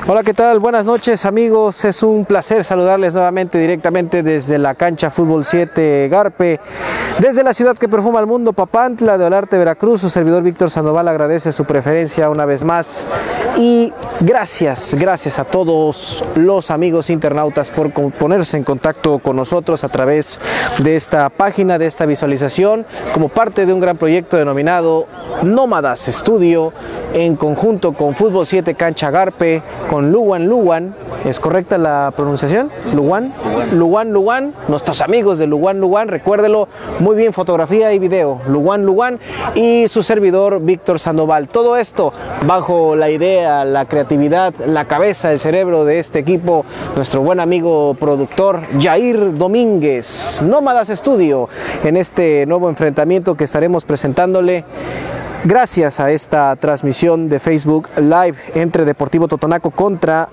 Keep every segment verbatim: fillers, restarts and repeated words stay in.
Hola, ¿qué tal? Buenas noches, amigos. Es un placer saludarles nuevamente directamente desde la cancha Fútbol siete Garpe, desde la ciudad que perfuma el mundo, Papantla de Olarte, Veracruz. Su servidor Víctor Sandoval agradece su preferencia una vez más y gracias, gracias a todos los amigos internautas por ponerse en contacto con nosotros a través de esta página, de esta visualización, como parte de un gran proyecto denominado Nómadas Studio, en conjunto con Fútbol siete Cancha Garpe, con Luwan Luwan. ¿Es correcta la pronunciación? Luwan, Luwan Luwan, nuestros amigos de Luwan Luwan, recuérdelo, muy bien, fotografía y video, Luwan Luwan, y su servidor Víctor Sandoval. Todo esto bajo la idea, la creatividad, la cabeza, el cerebro de este equipo, nuestro buen amigo productor Jair Domínguez. Nómadas Studio, en este nuevo enfrentamiento que estaremos presentándole gracias a esta transmisión de Facebook Live entre Deportivo Totonaco contra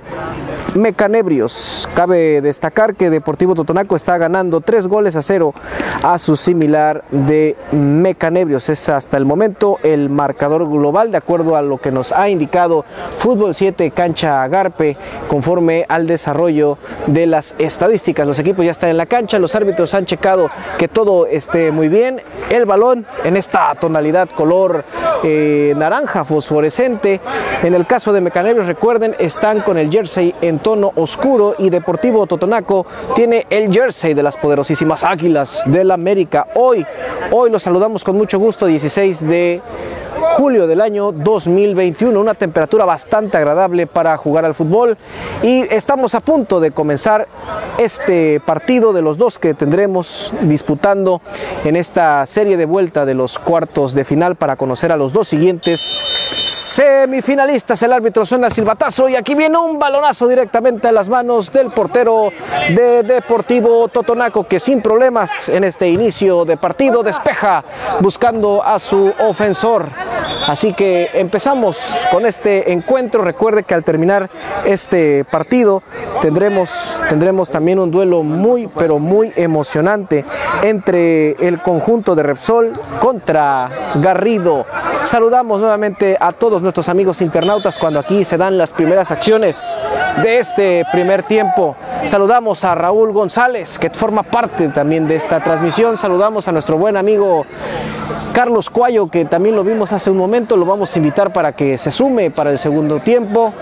Mecanebrios. Cabe destacar que Deportivo Totonaco está ganando tres goles a cero a su similar de Mecanebrios. Es hasta el momento el marcador global, de acuerdo a lo que nos ha indicado Fútbol siete Cancha Garpe, conforme al desarrollo de las estadísticas. Los equipos ya están en la cancha, los árbitros han checado que todo esté muy bien. El balón en esta tonalidad color eh, naranja fosforescente. En el caso de Mecanebrios, recuerden, están con el jersey en tono oscuro, y Deportivo Totonaco tiene el jersey de las poderosísimas Águilas del América. Hoy, hoy los saludamos con mucho gusto, dieciséis de julio del año dos mil veintiuno, una temperatura bastante agradable para jugar al fútbol, y estamos a punto de comenzar este partido de los dos que tendremos disputando en esta serie de vuelta de los cuartos de final para conocer a los dos siguientes semifinalistas. El árbitro suena el silbatazo y aquí viene un balonazo directamente a las manos del portero de Deportivo Totonaco, que sin problemas en este inicio de partido despeja buscando a su ofensor. Así que empezamos con este encuentro. Recuerde que al terminar este partido tendremos, tendremos también un duelo muy pero muy emocionante entre el conjunto de Repsol contra Garrido. Saludamos nuevamente a todos nuestros amigos internautas cuando aquí se dan las primeras acciones de este primer tiempo. Saludamos a Raúl González, que forma parte también de esta transmisión. Saludamos a nuestro buen amigo Carlos Cuayo, que también lo vimos hace un momento. Lo vamos a invitar para que se sume para el segundo tiempo.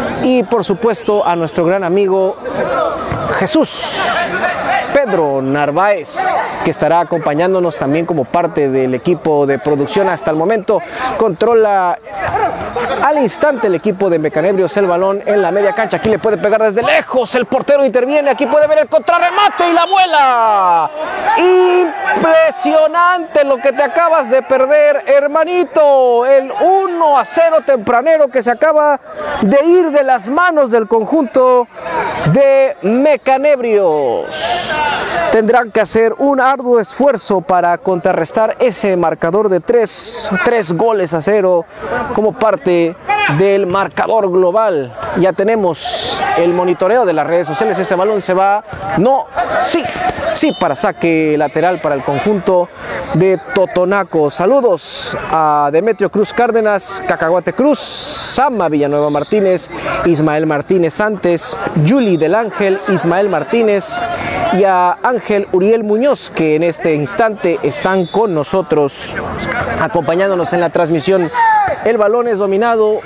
Y por supuesto a nuestro gran amigo Jesús Pedro Narváez, que estará acompañándonos también como parte del equipo de producción hasta el momento. Controla al instante el equipo de Mecanebrios el balón en la media cancha. Aquí le puede pegar desde lejos, el portero interviene, aquí puede ver el contrarremate y la vuela. Impresionante lo que te acabas de perder, hermanito. El uno a cero tempranero que se acaba de ir de las manos del conjunto de Mecanebrios. Tendrán que hacer un arduo esfuerzo para contrarrestar ese marcador de tres, tres goles a cero como parte del marcador global. Ya tenemos el monitoreo de las redes sociales. Ese balón se va, no, sí, sí, para saque lateral para el conjunto de Totonaco. Saludos a Demetrio Cruz Cárdenas, Cacahuate Cruz, Sama Villanueva Martínez, Ismael Martínez Antes, Yuli del Ángel, Ismael Martínez y a Ángel Uriel Muñoz, que en este instante están con nosotros acompañándonos en la transmisión. El balón es dominado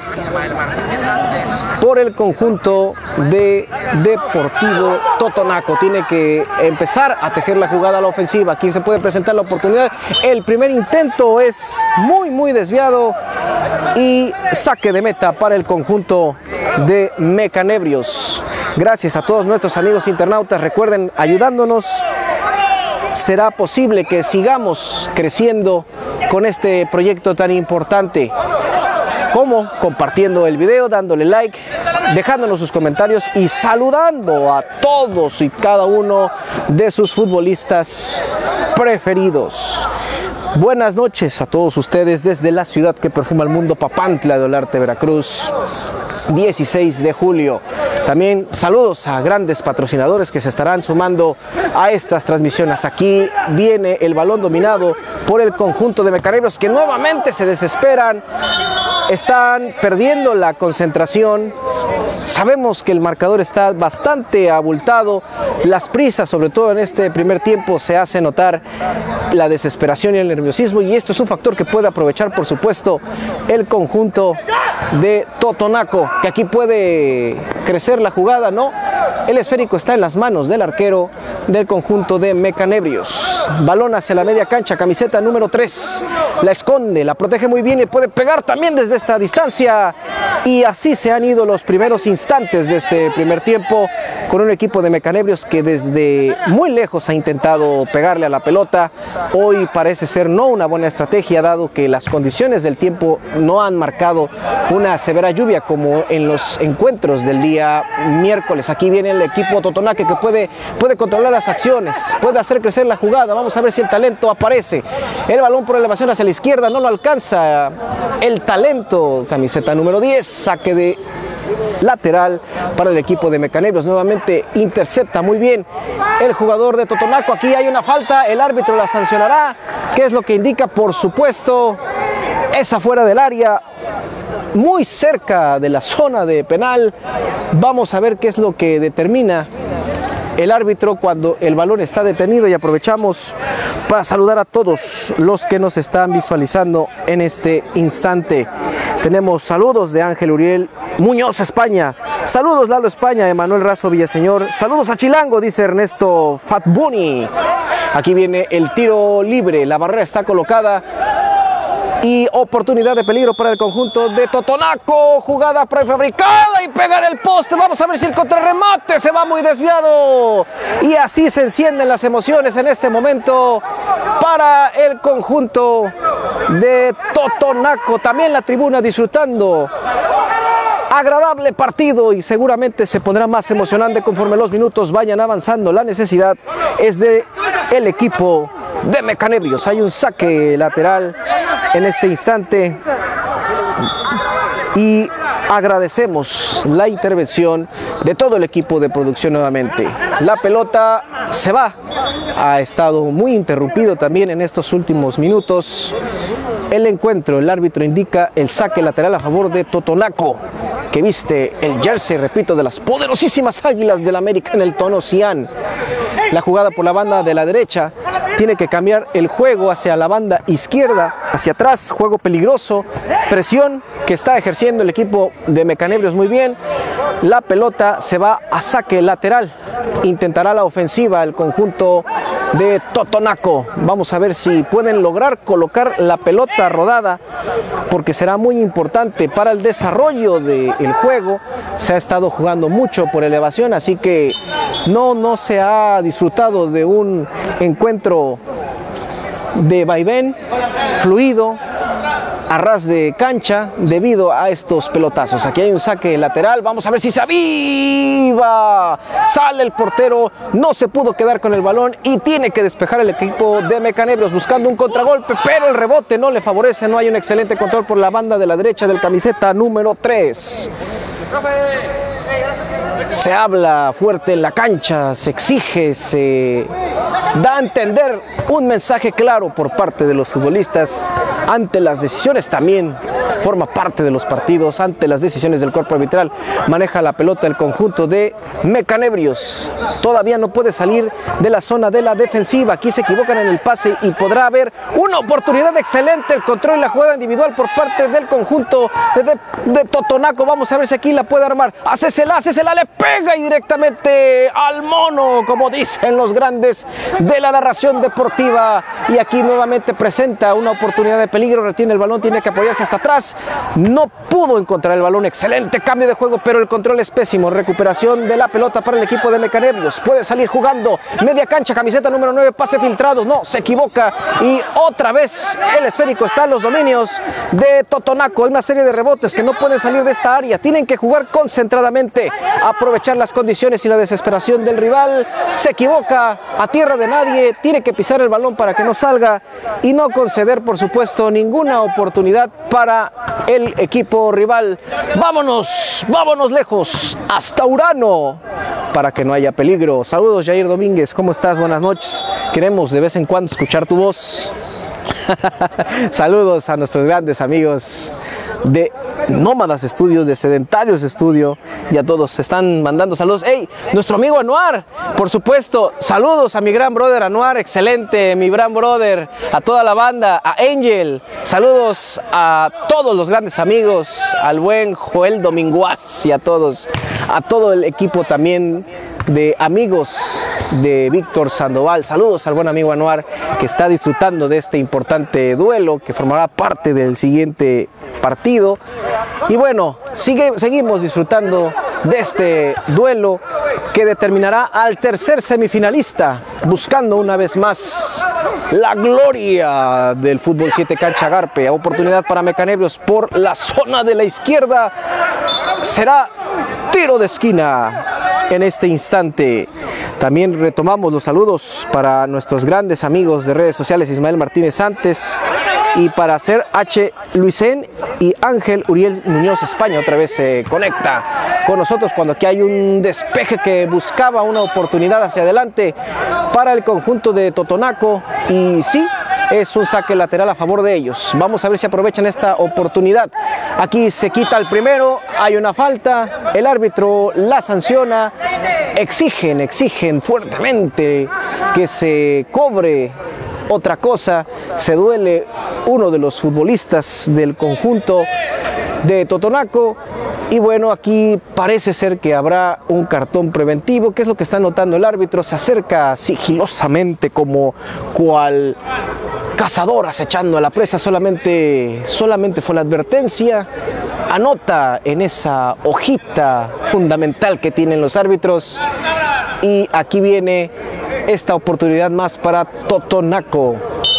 por el conjunto de Deportivo Totonaco. Tiene que empezar a tejer la jugada a la ofensiva. Aquí se puede presentar la oportunidad. El primer intento es muy muy desviado y saque de meta para el conjunto de Mecanebrios. Gracias a todos nuestros amigos internautas. Recuerden, ayudándonos será posible que sigamos creciendo con este proyecto tan importante, como compartiendo el video, dándole like, dejándonos sus comentarios y saludando a todos y cada uno de sus futbolistas preferidos. Buenas noches a todos ustedes desde la ciudad que perfuma el mundo, Papantla de Olarte, Veracruz, dieciséis de julio. También saludos a grandes patrocinadores que se estarán sumando a estas transmisiones. Aquí viene el balón dominado por el conjunto de Mecanebrios, que nuevamente se desesperan, están perdiendo la concentración Sabemos que el marcador está bastante abultado, las prisas, sobre todo en este primer tiempo, se hace notar la desesperación y el nerviosismo, y esto es un factor que puede aprovechar, por supuesto, el conjunto de Totonaco, que aquí puede crecer la jugada, ¿no? El esférico está en las manos del arquero del conjunto de Mecanebrios. Balón hacia la media cancha, camiseta número tres, la esconde, la protege muy bien y puede pegar también desde esta distancia. Y así se han ido los primeros instantes de este primer tiempo, con un equipo de Mecanebrios que desde muy lejos ha intentado pegarle a la pelota. Hoy parece ser no una buena estrategia, dado que las condiciones del tiempo no han marcado una severa lluvia como en los encuentros del día miércoles. Aquí viene el equipo totonaque que puede, puede controlar las acciones, puede hacer crecer la jugada. Vamos a ver si el talento aparece. El balón por elevación hacia la izquierda, no lo alcanza el talento, camiseta número diez, saque de lateral para el equipo de Mecanebrios. Nuevamente intercepta muy bien el jugador de Totonaco. Aquí hay una falta, el árbitro la sancionará. ¿Qué es lo que indica? Por supuesto, es afuera del área, muy cerca de la zona de penal. Vamos a ver qué es lo que determina el árbitro cuando el balón está detenido, y aprovechamos para saludar a todos los que nos están visualizando en este instante. Tenemos saludos de Ángel Uriel Muñoz, España. Saludos Lalo España, Emanuel Razo Villaseñor. Saludos a Chilango, dice Ernesto Fatbuni. Aquí viene el tiro libre, la barrera está colocada y oportunidad de peligro para el conjunto de Totonaco. Jugada prefabricada y pegar el poste. Vamos a ver si el contrarremate se va muy desviado. Y así se encienden las emociones en este momento para el conjunto de Totonaco. También la tribuna disfrutando. Agradable partido, y seguramente se pondrá más emocionante conforme los minutos vayan avanzando. La necesidad es de el equipo de Mecanebrios. Hay un saque lateral en este instante y agradecemos la intervención de todo el equipo de producción nuevamente. La pelota se va, ha estado muy interrumpido también en estos últimos minutos el encuentro. El árbitro indica el saque lateral a favor de Totonaco, que viste el jersey, repito, de las poderosísimas Águilas del América en el tono cian. La jugada por la banda de la derecha, tiene que cambiar el juego hacia la banda izquierda, hacia atrás, juego peligroso, presión que está ejerciendo el equipo de Mecanebrios muy bien. La pelota se va a saque lateral, intentará la ofensiva el conjunto de Totonaco. Vamos a ver si pueden lograr colocar la pelota rodada, porque será muy importante para el desarrollo del juego. Se ha estado jugando mucho por elevación, así que no, no se ha disfrutado de un encuentro de vaivén, fluido, a ras de cancha debido a estos pelotazos. Aquí hay un saque lateral, vamos a ver si se aviva, sale el portero, no se pudo quedar con el balón y tiene que despejar el equipo de Mecanebrios buscando un contragolpe, pero el rebote no le favorece. No hay un excelente control por la banda de la derecha del camiseta número tres. Se habla fuerte en la cancha, se exige, se da a entender un mensaje claro por parte de los futbolistas ante las decisiones. También forma parte de los partidos, ante las decisiones del cuerpo arbitral. Maneja la pelota el conjunto de Mecanebrios. Todavía no puede salir de la zona de la defensiva. Aquí se equivocan en el pase y podrá haber una oportunidad excelente. El control y la jugada individual por parte del conjunto de, de, de Totonaco. Vamos a ver si aquí la puede armar. Hacésela, hacésela, le pega y directamente al mono, como dicen los grandes de la narración deportiva. Y aquí nuevamente presenta una oportunidad de peligro. Retiene el balón, tiene que apoyarse hasta atrás. No pudo encontrar el balón. Excelente cambio de juego, pero el control es pésimo. Recuperación de la pelota para el equipo de Mecanebrios. Puede salir jugando media cancha, camiseta número nueve, pase filtrado. No, se equivoca y otra vez el esférico está en los dominios de Totonaco. Hay una serie de rebotes que no pueden salir de esta área. Tienen que jugar concentradamente, aprovechar las condiciones y la desesperación del rival. Se equivoca a tierra de nadie. Tiene que pisar el balón para que no salga y no conceder, por supuesto, ninguna oportunidad para el equipo rival. Vámonos, vámonos lejos, hasta Urano, para que no haya peligro. Saludos, Jair Domínguez, ¿cómo estás? Buenas noches. Queremos de vez en cuando escuchar tu voz. Saludos a nuestros grandes amigos de Nómadas Estudios, de Sedentarios Estudio, y a todos se están mandando saludos. ¡Hey! Nuestro amigo Anuar, por supuesto, saludos a mi gran brother Anuar, excelente, mi gran brother, a toda la banda, a Angel, saludos a todos los grandes amigos, al buen Joel Dominguaz y a todos, a todo el equipo también de amigos de Víctor Sandoval. Saludos al buen amigo Anuar, que está disfrutando de este importante duelo que formará parte del siguiente partido. Y bueno, sigue, seguimos disfrutando de este duelo que determinará al tercer semifinalista, buscando una vez más la gloria del Fútbol siete Cancha Garpe. Oportunidad para Mecanebrios por la zona de la izquierda. Será tiro de esquina en este instante. También retomamos los saludos para nuestros grandes amigos de redes sociales, Ismael Martínez Santos, y para hacer H. Luisén y Ángel Uriel Muñoz España. Otra vez se conecta con nosotros cuando aquí hay un despeje que buscaba una oportunidad hacia adelante para el conjunto de Totonaco, y sí, es un saque lateral a favor de ellos. Vamos a ver si aprovechan esta oportunidad. Aquí se quita el primero, hay una falta, el árbitro la sanciona. Exigen, exigen fuertemente que se cobre otra cosa. Se duele uno de los futbolistas del conjunto de Totonaco. Y bueno, aquí parece ser que habrá un cartón preventivo. ¿Qué es lo que está notando el árbitro? Se acerca sigilosamente como cual cazador acechando a la presa. Solamente, solamente fue la advertencia. Anota en esa hojita fundamental que tienen los árbitros. Y aquí viene esta oportunidad más para Totonaco.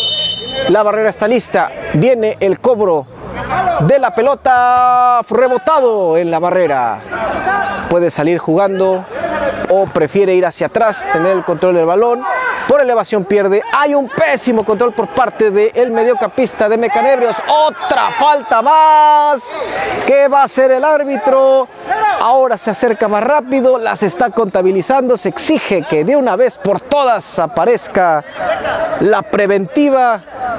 La barrera está lista. Viene el cobro de la pelota, rebotado en la barrera. Puede salir jugando o prefiere ir hacia atrás, tener el control del balón. Por elevación pierde. Hay un pésimo control por parte del mediocampista de Mecanebrios. Otra falta más. ¿Qué va a hacer el árbitro? Ahora se acerca más rápido, las está contabilizando. Se exige que de una vez por todas aparezca la preventiva.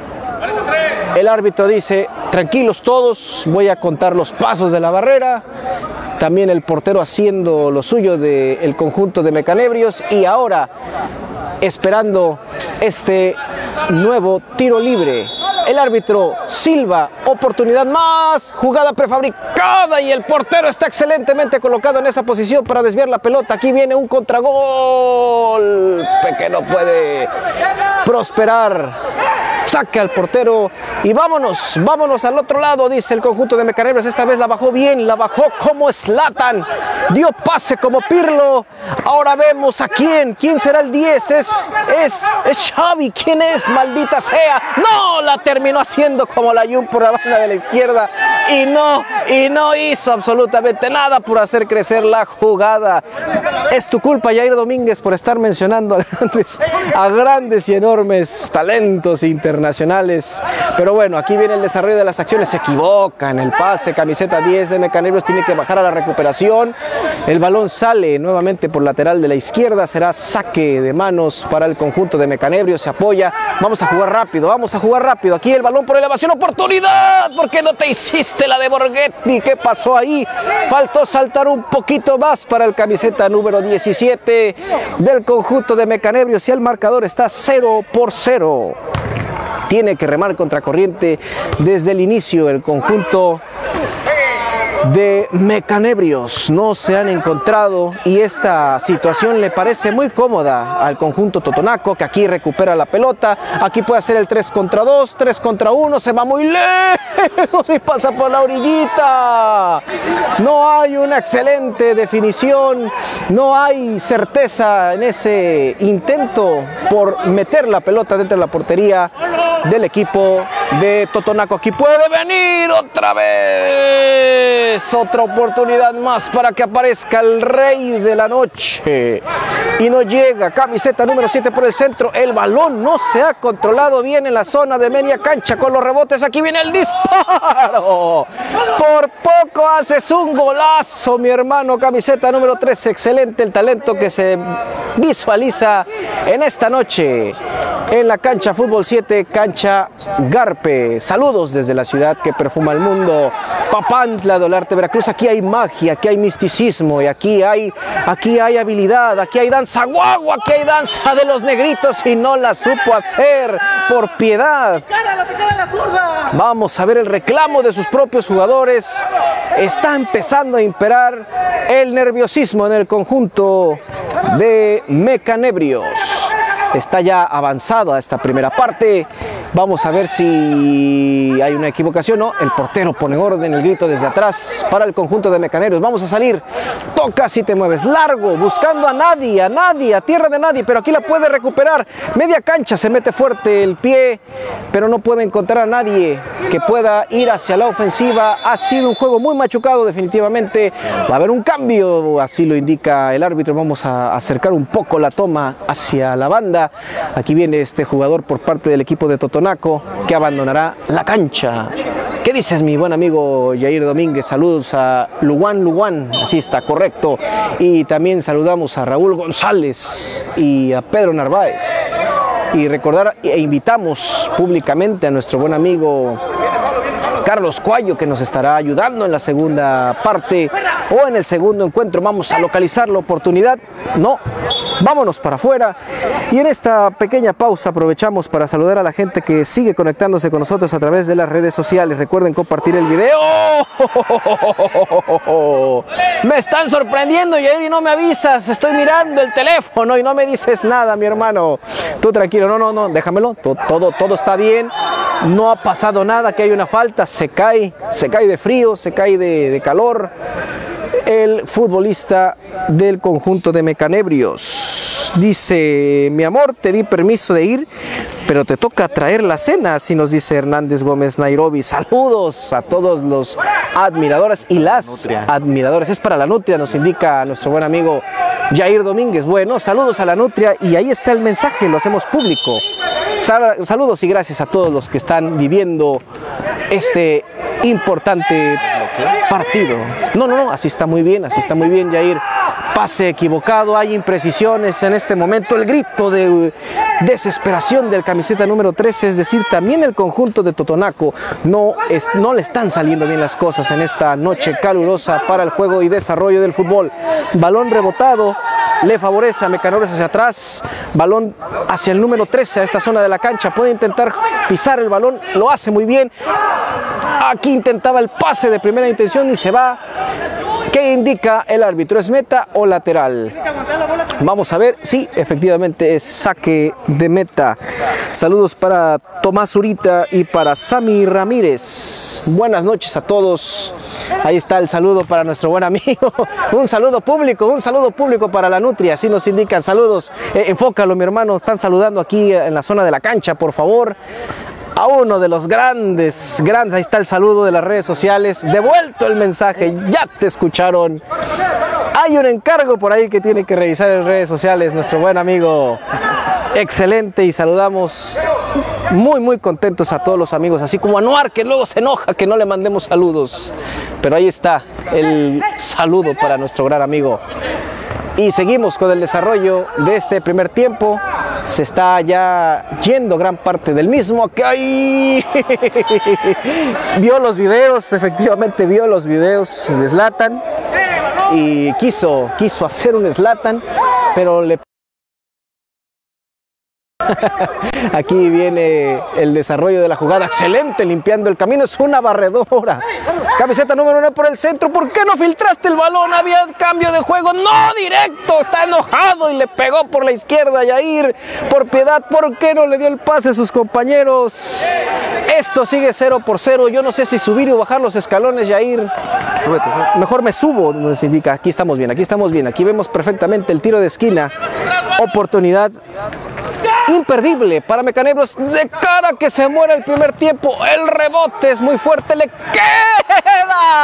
El árbitro dice: tranquilos todos, voy a contar los pasos de la barrera. También el portero haciendo lo suyo del conjunto de Mecanebrios. Y ahora esperando este nuevo tiro libre. El árbitro silba, oportunidad más, jugada prefabricada, y el portero está excelentemente colocado en esa posición para desviar la pelota. Aquí viene un contragolpe que no puede prosperar. Saque al portero y vámonos, vámonos al otro lado, dice el conjunto de Mecanebrios. Esta vez la bajó bien, la bajó como Zlatan, dio pase como Pirlo. Ahora vemos a quién, quién será el diez, es, es, es Xavi. ¿Quién es? Maldita sea, no, la terminó haciendo como la Jun por la banda de la izquierda y no, y no hizo absolutamente nada por hacer crecer la jugada. Es tu culpa, Jair Domínguez, por estar mencionando a grandes, a grandes y enormes talentos internacionales. Pero bueno, aquí viene el desarrollo de las acciones. Se equivoca en el pase. Camiseta diez de Mecanebrios tiene que bajar a la recuperación. El balón sale nuevamente por lateral de la izquierda. Será saque de manos para el conjunto de Mecanebrios. Se apoya. Vamos a jugar rápido, vamos a jugar rápido. Aquí el balón por elevación. ¡Oportunidad! ¿Por qué no te hiciste la de Borghetti? ¿Qué pasó ahí? Faltó saltar un poquito más para el camiseta número diecisiete del conjunto de Mecanebrios. Y el marcador está cero por cero. Tiene que remar contracorriente desde el inicio el conjunto de Mecanebrios. No se han encontrado y esta situación le parece muy cómoda al conjunto Totonaco, que aquí recupera la pelota. Aquí puede hacer el tres contra dos, tres contra uno, se va muy lejos y pasa por la orillita. No hay una excelente definición, no hay certeza en ese intento por meter la pelota dentro de la portería del equipo de Totonaco. Aquí puede venir otra vez, otra oportunidad más para que aparezca el rey de la noche, y no llega. Camiseta número siete por el centro. El balón no se ha controlado bien en la zona de media cancha con los rebotes. Aquí viene el disparo. Por poco haces un golazo, mi hermano. Camiseta número trece. Excelente el talento que se visualiza en esta noche en la cancha Fútbol siete, cancha Garpe. Saludos desde la ciudad que perfuma el mundo, Papantla de Olarte, Veracruz. Aquí hay magia, aquí hay misticismo y aquí hay, aquí hay habilidad, aquí hay danza guagua, aquí hay danza de los negritos y no la supo hacer por piedad. Vamos a ver el reclamo de sus propios jugadores. Está empezando a imperar el nerviosismo en el conjunto de Mecanebrios. Está ya avanzado a esta primera parte. Vamos a ver si hay una equivocación. No, el portero pone orden, el grito desde atrás para el conjunto de Mecaneros. Vamos a salir. Toca si te mueves. Largo, buscando a nadie, a nadie, a tierra de nadie. Pero aquí la puede recuperar. Media cancha, se mete fuerte el pie, pero no puede encontrar a nadie que pueda ir hacia la ofensiva. Ha sido un juego muy machucado definitivamente. Va a haber un cambio, así lo indica el árbitro. Vamos a acercar un poco la toma hacia la banda. Aquí viene este jugador por parte del equipo de Totonaco que abandonará la cancha. ¿Qué dices, mi buen amigo Yair Domínguez? Saludos a Luwan Luwan, así está, correcto. Y también saludamos a Raúl González y a Pedro Narváez. Y recordar e invitamos públicamente a nuestro buen amigo Carlos Cuayo, que nos estará ayudando en la segunda parte o en el segundo encuentro. Vamos a localizar la oportunidad. No, vámonos para afuera. Y en esta pequeña pausa aprovechamos para saludar a la gente que sigue conectándose con nosotros a través de las redes sociales. Recuerden compartir el video. Me están sorprendiendo, Yair, y no me avisas. Estoy mirando el teléfono y no me dices nada, mi hermano. Tú tranquilo, no, no, no, déjamelo. Todo, todo, todo está bien. No ha pasado nada, que hay una falta. Se cae, se cae de frío, se cae de, de calor. El futbolista del conjunto de Mecanebrios dice: mi amor, te di permiso de ir, pero te toca traer la cena, así nos dice Hernández Gómez Nairobi. Saludos a todos los admiradores y las admiradoras. Es para la Nutria, nos indica nuestro buen amigo Yair Domínguez. Bueno, saludos a la Nutria y ahí está el mensaje, lo hacemos público. Saludos y gracias a todos los que están viviendo este importante partido. No, no, no, así está muy bien, así está muy bien, Yair. Pase equivocado, hay imprecisiones en este momento. El grito de desesperación del camiseta número trece, es decir, también el conjunto de Totonaco. No, es, no le están saliendo bien las cosas en esta noche calurosa para el juego y desarrollo del fútbol. Balón rebotado, le favorece a Mecanebrios hacia atrás. Balón hacia el número trece, a esta zona de la cancha. Puede intentar pisar el balón, lo hace muy bien. Aquí intentaba el pase de primera intención y se va. ¿Qué indica el árbitro? ¿Es meta o lateral? Vamos a ver. Sí, efectivamente es saque de meta. Saludos para Tomás Zurita y para Sami Ramírez. Buenas noches a todos. Ahí está el saludo para nuestro buen amigo. Un saludo público, un saludo público para la Nutria. Así nos indican. Saludos. Eh, enfócalo, mi hermano. Están saludando aquí en la zona de la cancha, por favor. A uno de los grandes, grandes, ahí está el saludo de las redes sociales. Devuelto el mensaje, ya te escucharon. Hay un encargo por ahí que tiene que revisar en redes sociales nuestro buen amigo. Excelente, y saludamos muy muy contentos a todos los amigos, así como a Anuar, que luego se enoja que no le mandemos saludos. Pero ahí está el saludo para nuestro gran amigo. Y seguimos con el desarrollo de este primer tiempo. Se está ya yendo gran parte del mismo. Que hay... vio los videos, efectivamente vio los videos de Zlatan y quiso, quiso hacer un Zlatan, pero le... Aquí viene el desarrollo de la jugada. Excelente, limpiando el camino. Es una barredora. Camiseta número uno por el centro. ¿Por qué no filtraste el balón? Había cambio de juego. No, directo. Está enojado y le pegó por la izquierda. Yair, por piedad, ¿por qué no le dio el pase a sus compañeros? Esto sigue cero por cero. Yo no sé si subir o bajar los escalones, Yair. Súbete, súbete. Mejor me subo, nos indica. Aquí estamos bien, aquí estamos bien. Aquí vemos perfectamente el tiro de esquina. Oportunidad imperdible para Mecanebrios, de cara a que se muera el primer tiempo. El rebote es muy fuerte, le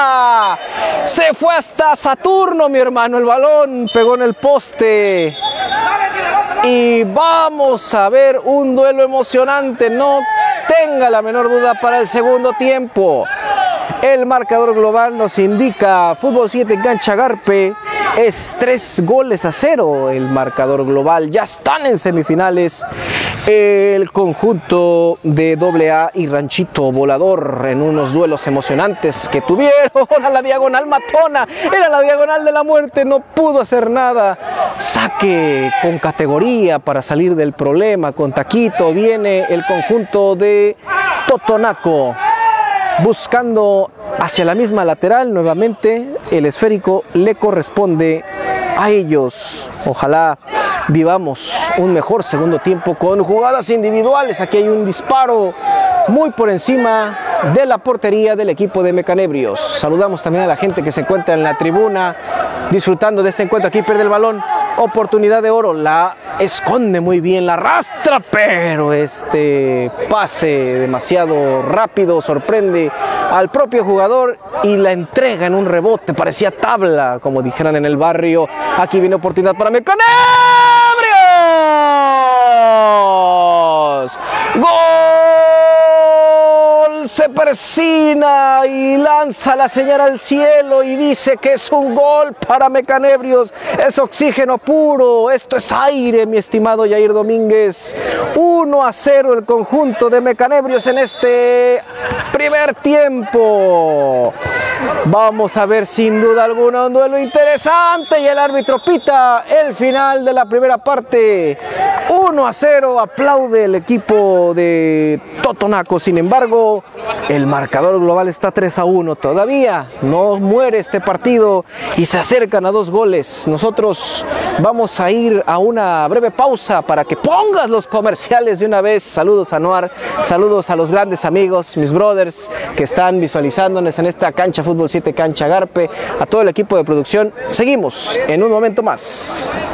queda. Se fue hasta Saturno, mi hermano. El balón pegó en el poste Y vamos a ver un duelo emocionante, no tenga la menor duda para el segundo tiempo. El marcador global nos indica Fútbol siete Cancha Garpe. Es tres goles a cero el marcador global. Ya están en semifinales el conjunto de doble A y Ranchito Volador en unos duelos emocionantes que tuvieron a la diagonal matona. Era la diagonal de la muerte, no pudo hacer nada. Saque con categoría para salir del problema. Con taquito viene el conjunto de Totonaco. Buscando hacia la misma lateral, nuevamente el esférico le corresponde a ellos. Ojalá vivamos un mejor segundo tiempo con jugadas individuales. Aquí hay un disparo muy por encima de la portería del equipo de Mecanebrios. Saludamos también a la gente que se encuentra en la tribuna disfrutando de este encuentro. Aquí pierde el balón, oportunidad de oro, la esconde muy bien, la arrastra, pero este pase demasiado rápido sorprende al propio jugador y la entrega en un rebote, parecía tabla, como dijeran en el barrio. Aquí viene oportunidad para Mecanebrios. ¡Gol! Se persina y lanza la señal al cielo y dice que es un gol para Mecanebrios. Es oxígeno puro, esto es aire, mi estimado Yair Domínguez. uno a cero el conjunto de Mecanebrios en este primer tiempo. Vamos a ver sin duda alguna un duelo interesante y el árbitro pita el final de la primera parte. uno a cero, aplaude el equipo de Totonaco. Sin embargo, el marcador global está tres a uno. Todavía no muere este partido y se acercan a dos goles. Nosotros vamos a ir a una breve pausa para que pongas los comerciales de una vez. Saludos a Noar, saludos a los grandes amigos, mis brothers que están visualizándonos en esta cancha Fútbol siete Cancha Garpe, a todo el equipo de producción. Seguimos en un momento más.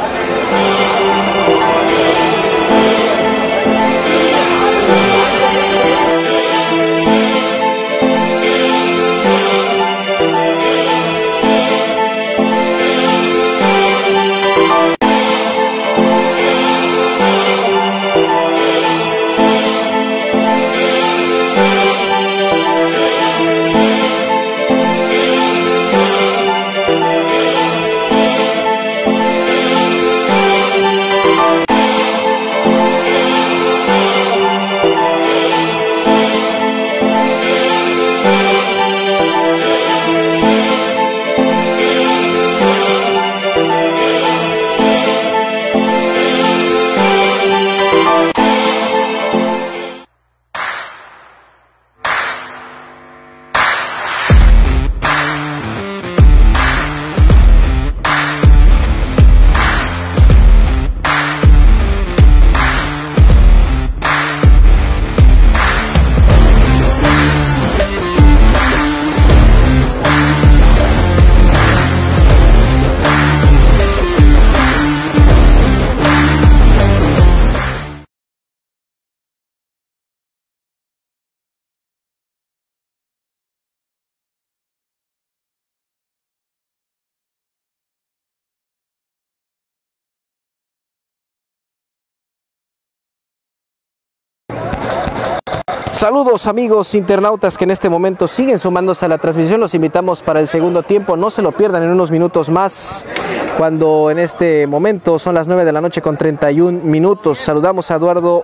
Saludos amigos internautas que en este momento siguen sumándose a la transmisión. Los invitamos para el segundo tiempo, no se lo pierdan en unos minutos más, cuando en este momento son las nueve de la noche con treinta y un minutos. Saludamos a Eduardo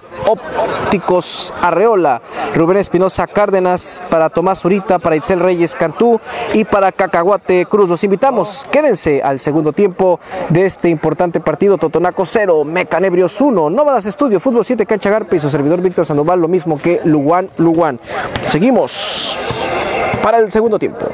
Ópticos Arreola, Rubén Espinosa Cárdenas, para Tomás Zurita, para Itzel Reyes Cantú y para Cacahuate Cruz. Los invitamos, quédense al segundo tiempo de este importante partido. Totonaco cero, Mecanebrios uno, Nómadas Estudio, Fútbol siete Cancha Garpe y su servidor Víctor Sandoval, lo mismo que Luguán Luguán. Seguimos para el segundo tiempo.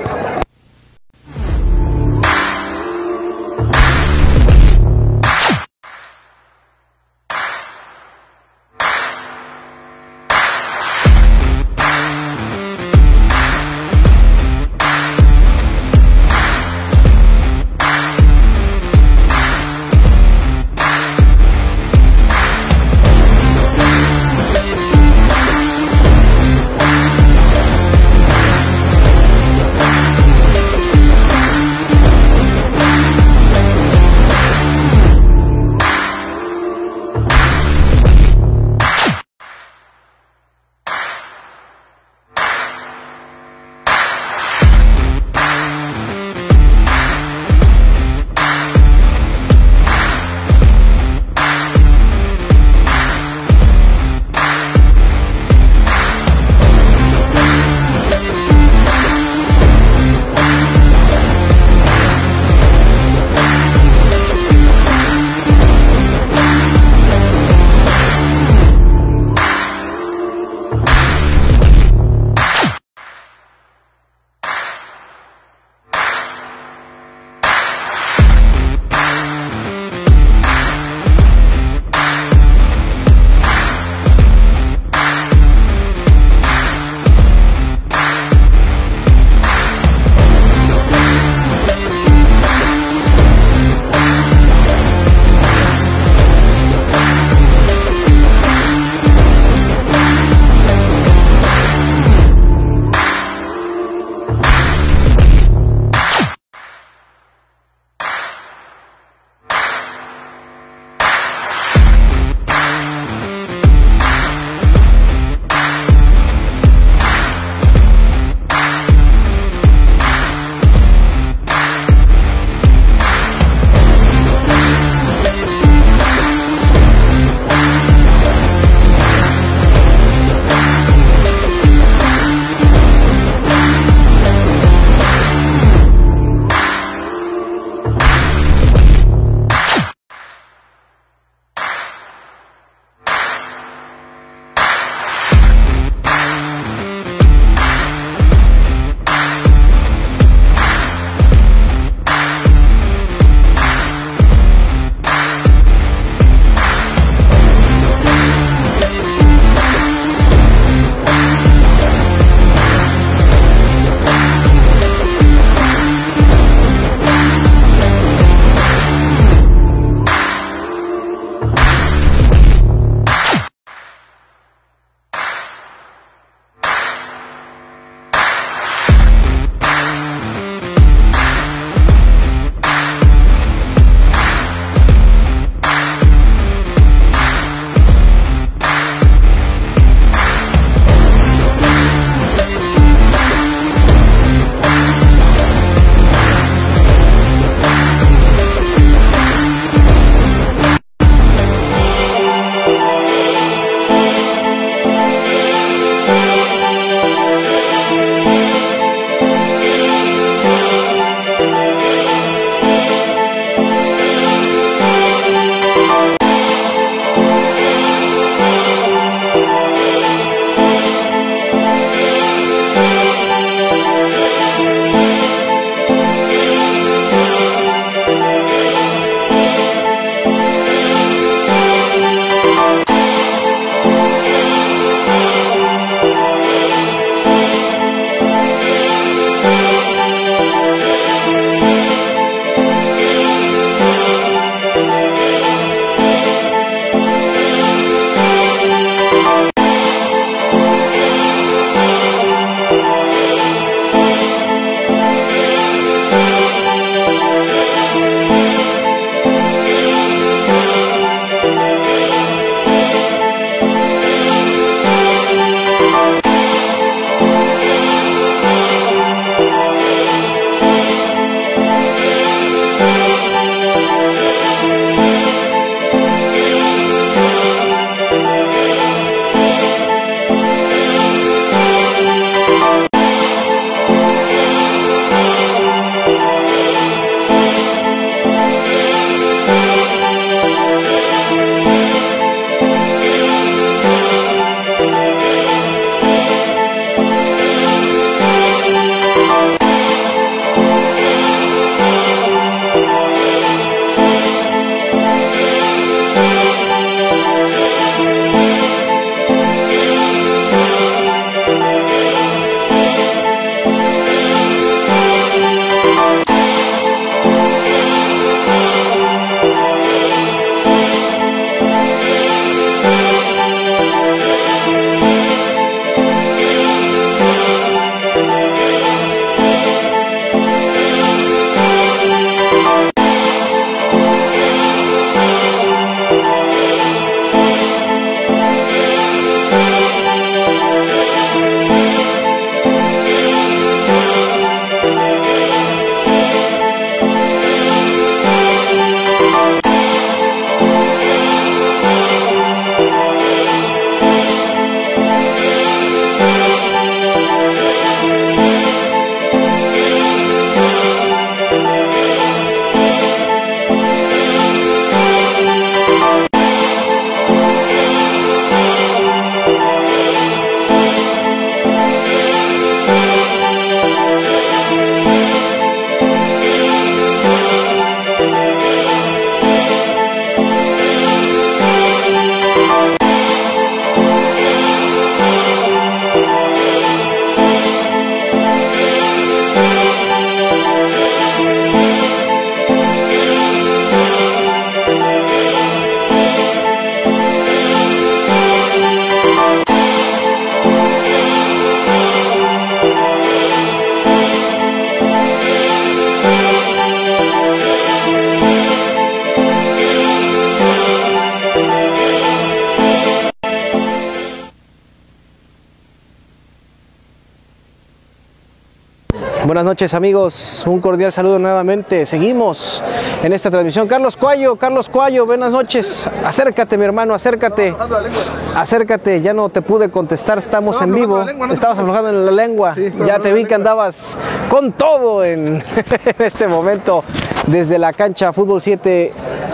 Buenas noches amigos, un cordial saludo nuevamente. Seguimos en esta transmisión. Carlos Cuayo, Carlos Cuayo, buenas noches. Acércate mi hermano, acércate. Acércate, ya no te pude contestar, estamos en vivo. Estabas aflojando en la lengua. Ya te vi que andabas con todo en, en este momento desde la cancha Fútbol siete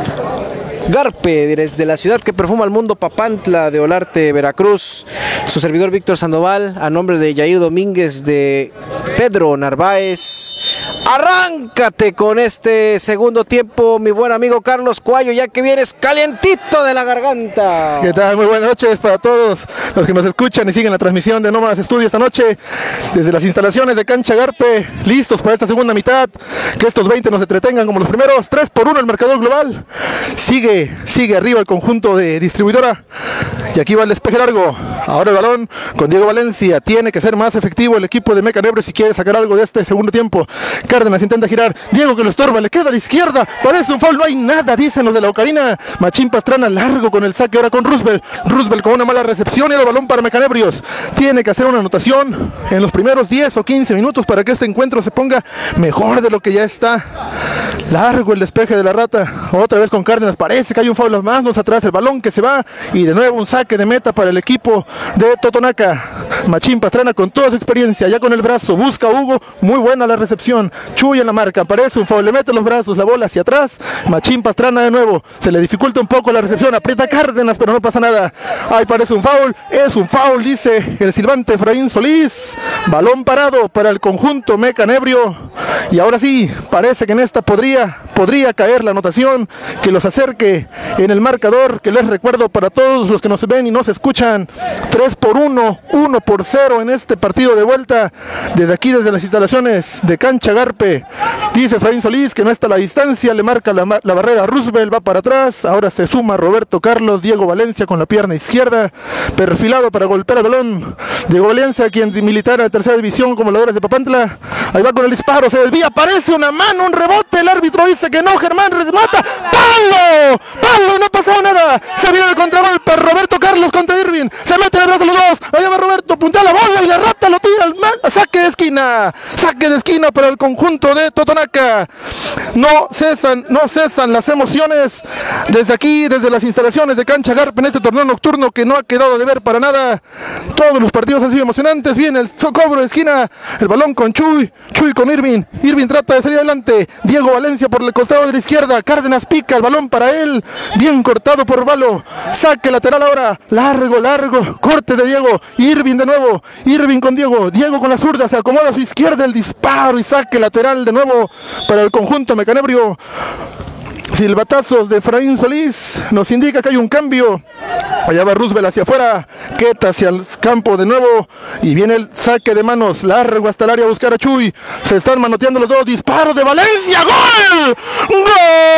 Garpe, desde la ciudad que perfuma el mundo, Papantla de Olarte, Veracruz. Su servidor Víctor Sandoval, a nombre de Yair Domínguez, de Pedro Narváez. Arráncate con este segundo tiempo, mi buen amigo Carlos Cuayo, ya que vienes calientito de la garganta. ¿Qué tal? Muy buenas noches para todos los que nos escuchan y siguen la transmisión de Nómadas Estudio esta noche desde las instalaciones de Cancha Garpe, listos para esta segunda mitad. Que estos veinte nos entretengan como los primeros. Tres por uno el marcador global. Sigue, sigue arriba el conjunto de Distribuidora. Y aquí va el despeje largo. Ahora el balón con Diego Valencia. Tiene que ser más efectivo el equipo de Mecanebro si quiere sacar algo de este segundo tiempo. Cárdenas intenta girar. Diego que lo estorba. Le queda a la izquierda. Parece un foul. No hay nada, dicen los de la Ocarina. Machín Pastrana largo con el saque ahora con Roosevelt. Roosevelt con una mala recepción y el balón para Mecanebrios. Tiene que hacer una anotación en los primeros diez o quince minutos para que este encuentro se ponga mejor de lo que ya está. Largo el despeje de la rata. Otra vez con Cárdenas. Parece que hay un foul más manos atrás. El balón que se va. Y de nuevo un saque de meta para el equipo de Totonaca. Machín Pastrana con toda su experiencia. Ya con el brazo. Busca a Hugo. Muy buena la recepción. Chuy en la marca. Parece un foul. Le mete los brazos. La bola hacia atrás. Machín Pastrana de nuevo. Se le dificulta un poco la recepción. Aprieta Cárdenas, pero no pasa nada. Ahí parece un foul. Es un foul, dice el silbante Efraín Solís. Balón parado para el conjunto Mecanebrio. Y ahora sí, parece que en esta podría, podría caer la anotación que los acerque en el marcador, que les recuerdo para todos los que nos ven y nos escuchan, tres por uno, uno por cero en este partido de vuelta, desde aquí, desde las instalaciones de Cancha Garpe. Dice Efraín Solís que no está a la distancia, le marca la, la barrera Roosevelt, va para atrás, ahora se suma Roberto Carlos, Diego Valencia con la pierna izquierda, perfilado para golpear el balón. Diego Valencia, quien militar en la tercera división como Ladores de Papantla, ahí va con el disparo, se desvía, aparece una mano, un rebote, el árbitro dice que no, Germán remata, ¡palo! ¡Palo! No ha pasado nada, se viene el contragolpe, Roberto Carlos contra Irving, se mete en el brazo los dos, allá va Roberto, puntea la bola y la rata lo tira al mal, saque de esquina, saque de esquina para el conjunto de Totonaca. No cesan, no cesan las emociones desde aquí, desde las instalaciones de Cancha Garpe en este torneo nocturno que no ha quedado de ver para nada. Todos los partidos han sido emocionantes. Viene el cobro de esquina, el balón con Chuy, Chuy con Irving, Irving trata de salir adelante, Diego Valencia por el costado de la izquierda, Cárdenas pica, el balón para él, bien cortado por Valo, saque lateral ahora, largo, largo, corte de Diego, Irving de nuevo, Irving con Diego, Diego con la zurda, se acomoda a su izquierda, el disparo y saque lateral de nuevo para el conjunto Mecanebrio. Silbatazos de Efraín Solís nos indica que hay un cambio. Allá va Roosevelt hacia afuera, Queta hacia el campo de nuevo y viene el saque de manos largo hasta el área a buscar a Chuy. Se están manoteando los dos, disparo de Valencia, ¡gol! ¡Gol!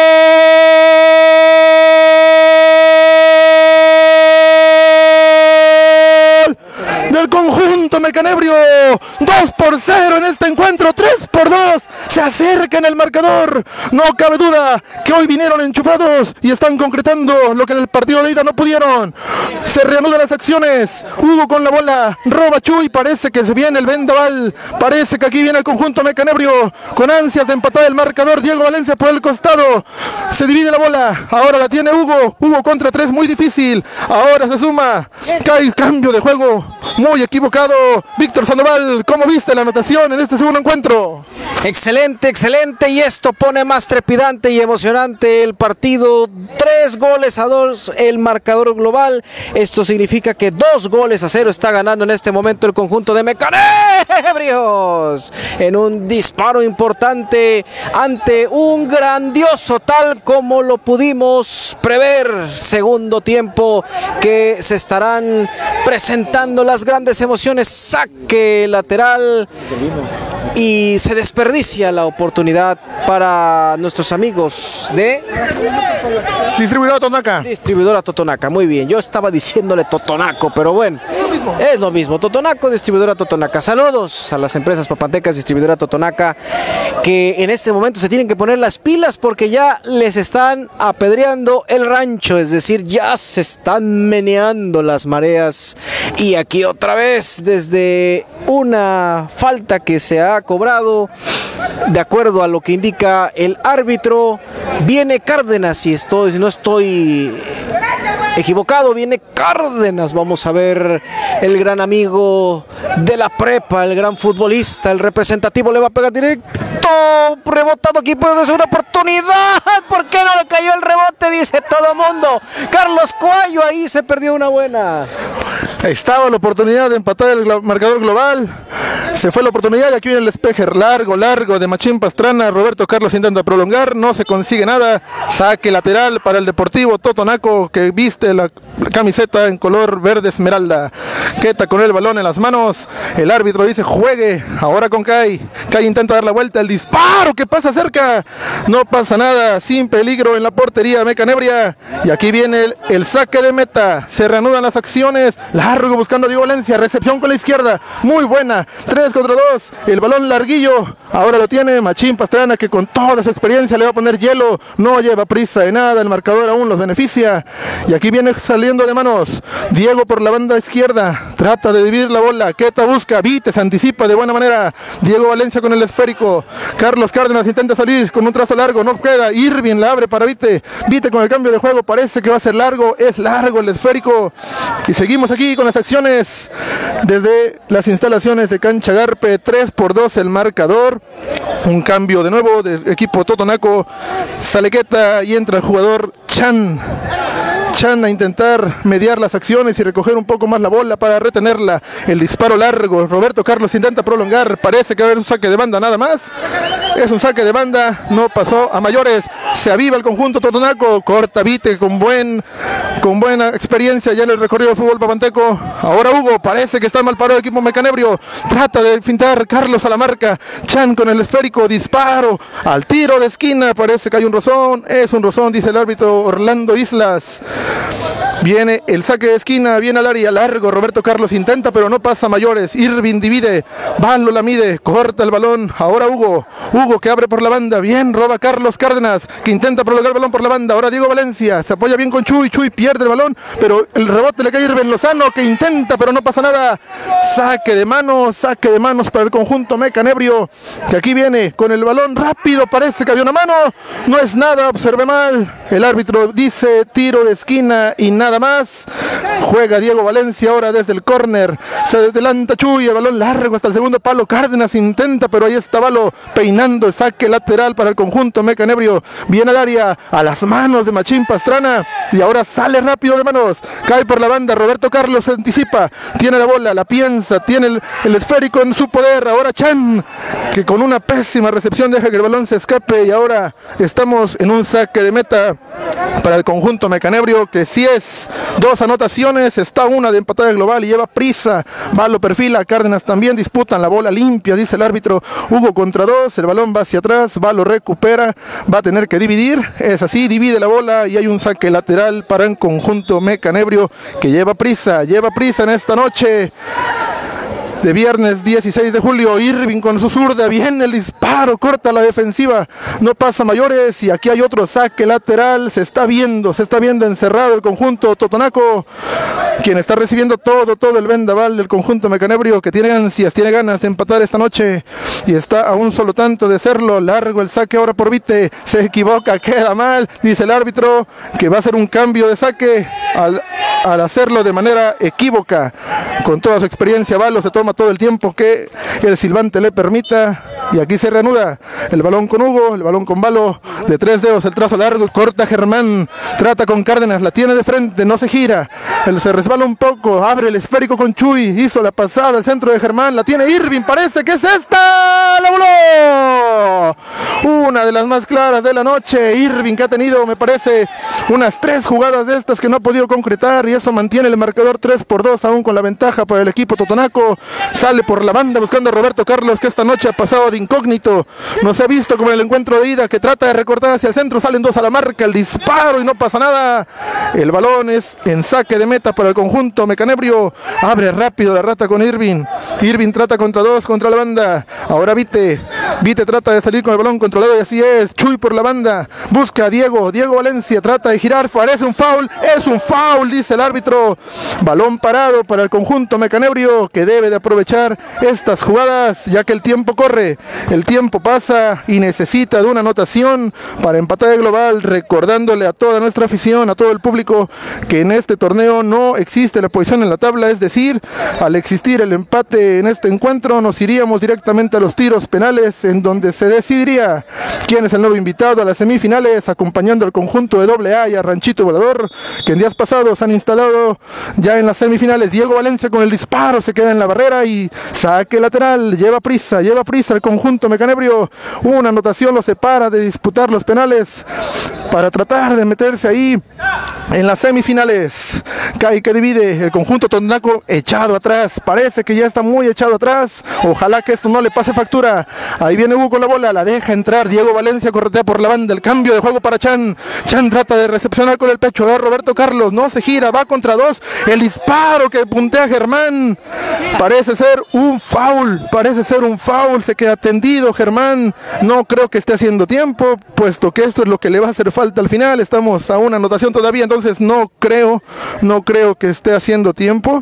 Del conjunto Mecanebrio, dos por cero en este encuentro, tres por dos, se acerca en el marcador, no cabe duda que hoy vinieron enchufados y están concretando lo que en el partido de ida no pudieron. Se reanudan las acciones, Hugo con la bola, roba Chuy, parece que se viene el vendaval, parece que aquí viene el conjunto Mecanebrio, con ansias de empatar el marcador, Diego Valencia por el costado, se divide la bola, ahora la tiene Hugo, Hugo contra tres, muy difícil, ahora se suma, cae cambio de juego, muy equivocado. Víctor Sandoval, ¿cómo viste la anotación en este segundo encuentro? Excelente, excelente, y esto pone más trepidante y emocionante el partido. Tres goles a dos el marcador global. Esto significa que dos goles a cero está ganando en este momento el conjunto de Mecanebrios en un disparo importante ante un grandioso, tal como lo pudimos prever, segundo tiempo que se estarán presentando las grandes emociones. Saque lateral y se desperdicia la oportunidad para nuestros amigos de Distribuidora Totonaca. Distribuidora Totonaca, muy bien. Yo estaba diciéndole Totonaco, pero bueno, es lo mismo. Es lo mismo. Totonaco, Distribuidora Totonaca. Saludos a las empresas papantecas, Distribuidora Totonaca, que en este momento se tienen que poner las pilas porque ya les están apedreando el rancho, es decir, ya se están meneando las mareas. Y aquí otra vez, desde una falta que se ha será cobrado de acuerdo a lo que indica el árbitro. Viene Cárdenas, si, estoy, si no estoy equivocado, viene Cárdenas. Vamos a ver el gran amigo de la prepa, el gran futbolista, el representativo, le va a pegar directo, rebotado aquí, puede ser una oportunidad. ¿Por qué no le cayó el rebote? Dice todo mundo. Carlos Cuayo, ahí se perdió una buena. Ahí estaba la oportunidad de empatar el marcador global. Se fue la oportunidad y aquí viene el despeje largo, largo de Machín Pastrana. Roberto Carlos intenta prolongar, no se consigue nada. Saque lateral para el Deportivo Totonaco, que viste la camiseta en color verde esmeralda. Queta con el balón en las manos. El árbitro dice juegue. Ahora con Kai. Kai intenta dar la vuelta. El disparo que pasa cerca. No pasa nada. Sin peligro en la portería Mecanebria. Y aquí viene el, el saque de meta. Se reanudan las acciones. Largo buscando a Diego Valencia. Recepción con la izquierda. Muy buena. tres contra dos. El balón larguillo. Ahora lo tiene Machín Pastrana, que con toda su experiencia le va a poner hielo. No lleva prisa de nada. El marcador aún los beneficia. Y aquí viene saliendo de manos. Diego por la banda izquierda. Trata de dividir la bola. Queta busca. Vite se anticipa de buena manera. Diego Valencia con el esférico. Carlos Cárdenas intenta salir con un trazo largo. No queda. Irving la abre para Vite. Vite con el cambio de juego. Parece que va a ser largo. Es largo el esférico. Y seguimos aquí con las acciones desde las instalaciones de Cancha Garpe. tres por dos el marcador. Un cambio de nuevo del equipo Totonaco. Sale Queta y entra el jugador Chan. Chan a intentar mediar las acciones y recoger un poco más la bola para retenerla. El disparo largo. Roberto Carlos intenta prolongar. Parece que va a haber un saque de banda nada más. Es un saque de banda. No pasó a mayores. Se aviva el conjunto Totonaco. Corta Vite con buen con buena experiencia ya en el recorrido del fútbol papanteco. Ahora Hugo. Parece que está mal parado el equipo Mecanebrio. Trata de fintar. Carlos a la marca. Chan con el esférico. Disparo al tiro de esquina. Parece que hay un rozón. Es un rozón, dice el árbitro Orlando Islas. Viene el saque de esquina, viene al área largo. Roberto Carlos intenta, pero no pasa a mayores. Irving divide, Valo la mide, corta el balón. Ahora Hugo, Hugo que abre por la banda. Bien, roba Carlos Cárdenas, que intenta prolongar el balón por la banda. Ahora Diego Valencia, se apoya bien con Chuy. Chuy pierde el balón, pero el rebote le cae a Irving Lozano, que intenta, pero no pasa nada. Saque de manos, saque de manos para el conjunto Mecanebrio, que aquí viene con el balón rápido. Parece que había una mano, no es nada, observe mal. El árbitro dice tiro de esquina y nada. Nada más. Juega Diego Valencia ahora desde el córner. Se adelanta Chuy, el balón largo hasta el segundo palo. Cárdenas intenta, pero ahí está Valo peinando el saque lateral para el conjunto Mecanebrio. Viene al área, a las manos de Machín Pastrana. Y ahora sale rápido de manos. Cae por la banda. Roberto Carlos se anticipa. Tiene la bola, la piensa. Tiene el, el esférico en su poder. Ahora Chan, que con una pésima recepción deja que el balón se escape. Y ahora estamos en un saque de meta para el conjunto Mecanebrio, que sí es dos anotaciones, está una de empatada global y lleva prisa. Valo perfila, Cárdenas también, disputan la bola limpia, dice el árbitro. Hugo contra dos, el balón va hacia atrás, Valo recupera, va a tener que dividir, es así, divide la bola y hay un saque lateral para el conjunto Mecanebrio, que lleva prisa, lleva prisa en esta noche de viernes dieciséis de julio. Irving con su zurda, viene el disparo, corta la defensiva, no pasa mayores. Y aquí hay otro saque lateral. Se está viendo, se está viendo encerrado el conjunto Totonaco, quien está recibiendo todo, todo el vendaval del conjunto Mecanebrio, que tiene ansias, tiene ganas de empatar esta noche y está a un solo tanto de hacerlo. Largo el saque ahora por Vite, se equivoca, queda mal, dice el árbitro que va a hacer un cambio de saque al, al hacerlo de manera equívoca. Con toda su experiencia Valo se toma todo el tiempo que el silbante le permita. Y aquí se reanuda el balón con Hugo, el balón con Valo, de tres dedos, el trazo largo, corta Germán, trata con Cárdenas, la tiene de frente, no se gira, él se resbala un poco, abre el esférico con Chuy, hizo la pasada al centro de Germán, la tiene Irving, parece que es esta, la voló, una de las más claras de la noche. Irving, que ha tenido, me parece, unas tres jugadas de estas que no ha podido concretar, y eso mantiene el marcador tres por dos, aún con la ventaja para el equipo Totonaco. Sale por la banda buscando a Roberto Carlos, que esta noche ha pasado de incógnito, no se ha visto como en el encuentro de ida, que trata de recortar hacia el centro, salen dos a la marca, el disparo y no pasa nada. El balón es en saque de meta para el conjunto Mecanebrio. Abre rápido la rata con Irving. Irving trata contra dos, contra la banda. Ahora Vite Vite. Vite trata de salir con el balón controlado y así es. Chuy por la banda. Busca a Diego. Diego Valencia trata de girar. Parece un foul. Es un foul, dice el árbitro. Balón parado para el conjunto mecanebrio, que debe de aprovechar estas jugadas, ya que el tiempo corre. El tiempo pasa y necesita de una anotación para empatar el global, recordándole a toda nuestra afición, a todo el público, que en este torneo no existe la posición en la tabla, es decir, al existir el empate en este encuentro, nos iríamos directamente a los tiros penales, en donde se decidiría quién es el nuevo invitado a las semifinales, acompañando al conjunto de doble A y a Ranchito Volador, que en días pasados han instalado ya en las semifinales. Diego Valencia con el disparo se queda en la barrera y saque lateral, lleva prisa, lleva prisa el conjunto mecanebrio. Una anotación lo separa de disputar los penales para tratar de meterse ahí en las semifinales. Cae que divide el conjunto totonaco, echado atrás, parece que ya está muy echado atrás. Ojalá que esto no le pase factura. Ahí viene Hugo con la bola, la deja entrar. Diego Valencia corretea por la banda, el cambio de juego para Chan. Chan trata de recepcionar con el pecho de Roberto Carlos, no se gira, va contra dos. El disparo que puntea Germán, parece ser un foul, parece ser un foul. Se queda tendido Germán, no creo que esté haciendo tiempo, puesto que esto es lo que le va a hacer falta al final. Estamos a una anotación todavía, entonces no creo, no creo que esté haciendo tiempo.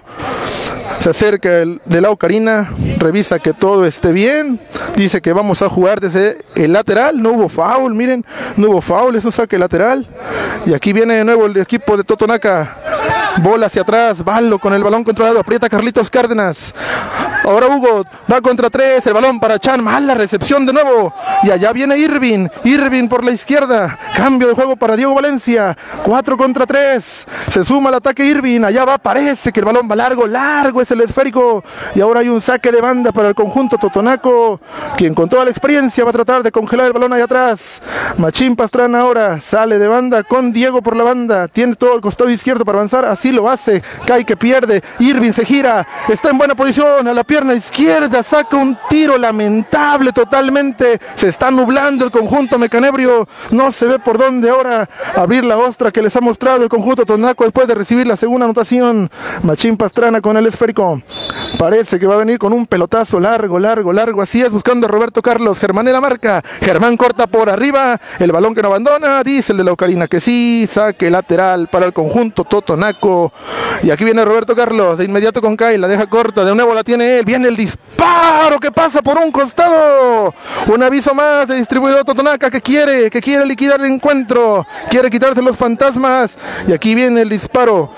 Se acerca el de la Ocarina, revisa que todo esté bien, dice que vamos a jugar desde el lateral. No hubo foul, miren, no hubo foul, es un saque lateral. Y aquí viene de nuevo el equipo de Totonaca. Bola hacia atrás, Balo con el balón controlado, aprieta Carlitos Cárdenas. Ahora Hugo va contra tres, el balón para Chan, mala recepción de nuevo. Y allá viene Irving, Irving por la izquierda, cambio de juego para Diego Valencia, cuatro contra tres, se suma al ataque Irving, allá va, parece que el balón va largo, largo es el esférico. Y ahora hay un saque de banda para el conjunto totonaco, quien con toda la experiencia va a tratar de congelar el balón allá atrás. Machín Pastrana ahora sale de banda con Diego por la banda, tiene todo el costado izquierdo para avanzar, así lo hace, cae que pierde, Irving se gira, está en buena posición, a la pierna izquierda, saca un tiro lamentable totalmente, se está nublando el conjunto mecanebrio, no se ve por dónde ahora abrir la ostra que les ha mostrado el conjunto totonaco después de recibir la segunda anotación. Machín Pastrana con el esférico, parece que va a venir con un pelotazo largo, largo, largo, así es, buscando a Roberto Carlos. Germán en la marca, Germán corta por arriba, el balón que no abandona, dice el de la Ocarina que sí, saque lateral para el conjunto totonaco. Y aquí viene Roberto Carlos, de inmediato con Kai, la deja corta, de nuevo la tiene él, viene el disparo que pasa por un costado. Un aviso más de distribuidor Totonaca que quiere, que quiere liquidar el encuentro, quiere quitarse los fantasmas. Y aquí viene el disparo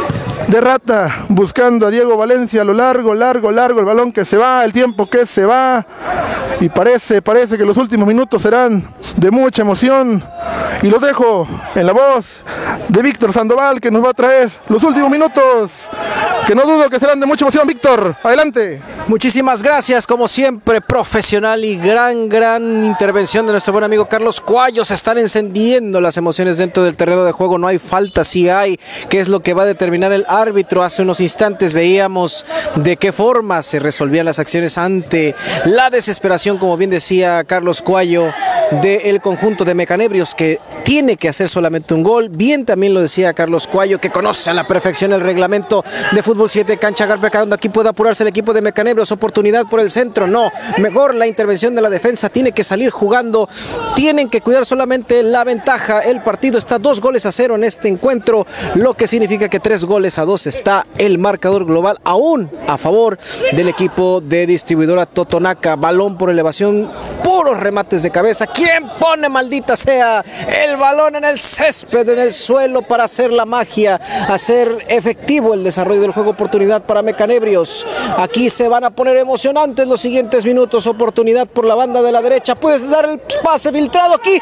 de Rata, buscando a Diego Valencia a lo largo, largo, largo, el balón que se va, el tiempo que se va. Y parece, parece que los últimos minutos serán de mucha emoción. Y los dejo en la voz de Víctor Sandoval, que nos va a traer los últimos minutos, que no dudo que serán de mucha emoción. Víctor, adelante. Muchísimas gracias, como siempre, profesional y gran, gran intervención de nuestro buen amigo Carlos Cuayo. Se están encendiendo las emociones dentro del terreno de juego, no hay falta, sí hay, que es lo que va a determinar el árbitro. Hace unos instantes veíamos de qué forma se resolvían las acciones ante la desesperación, como bien decía Carlos Cuayo, del conjunto de mecanebrios, que tiene que hacer solamente un gol. Bien también lo decía Carlos Cuayo, que conoce a la perfección el reglamento de Fútbol siete Cancha Garpe, donde aquí puede apurarse el equipo de mecanebrios. Oportunidad por el centro, no, mejor la intervención de la defensa, tiene que salir jugando, tienen que cuidar solamente la ventaja. El partido está dos goles a cero en este encuentro, lo que significa que tres goles a dos está el marcador global, aún a favor del equipo de distribuidora Totonaca. Balón por elevación, puros remates de cabeza. ¿Quién pone, maldita sea, el balón en el césped, en el suelo, para hacer la magia, hacer efectivo el desarrollo del juego? Oportunidad para mecanebrios. Aquí se van a poner emocionantes los siguientes minutos. Oportunidad por la banda de la derecha, puedes dar el pase filtrado aquí,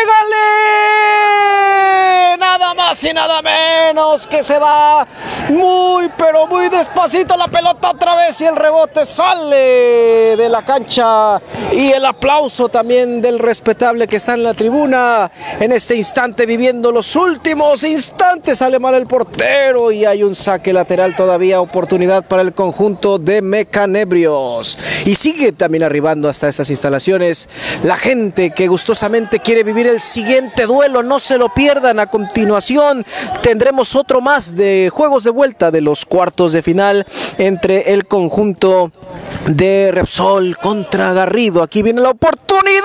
pégale, nada más y nada menos, que se va muy pero muy despacito la pelota otra vez y el rebote sale de la cancha. Y el aplauso también del respetable que está en la tribuna en este instante, viviendo los últimos instantes. Sale mal el portero y hay un saque lateral todavía. Oportunidad para el conjunto de mecanebrios. Y sigue también arribando hasta estas instalaciones la gente que gustosamente quiere vivir el siguiente duelo. No se lo pierdan a continuación. continuación tendremos otro más de juegos de vuelta de los cuartos de final entre el conjunto de Repsol contra Garrido. Aquí viene la oportunidad.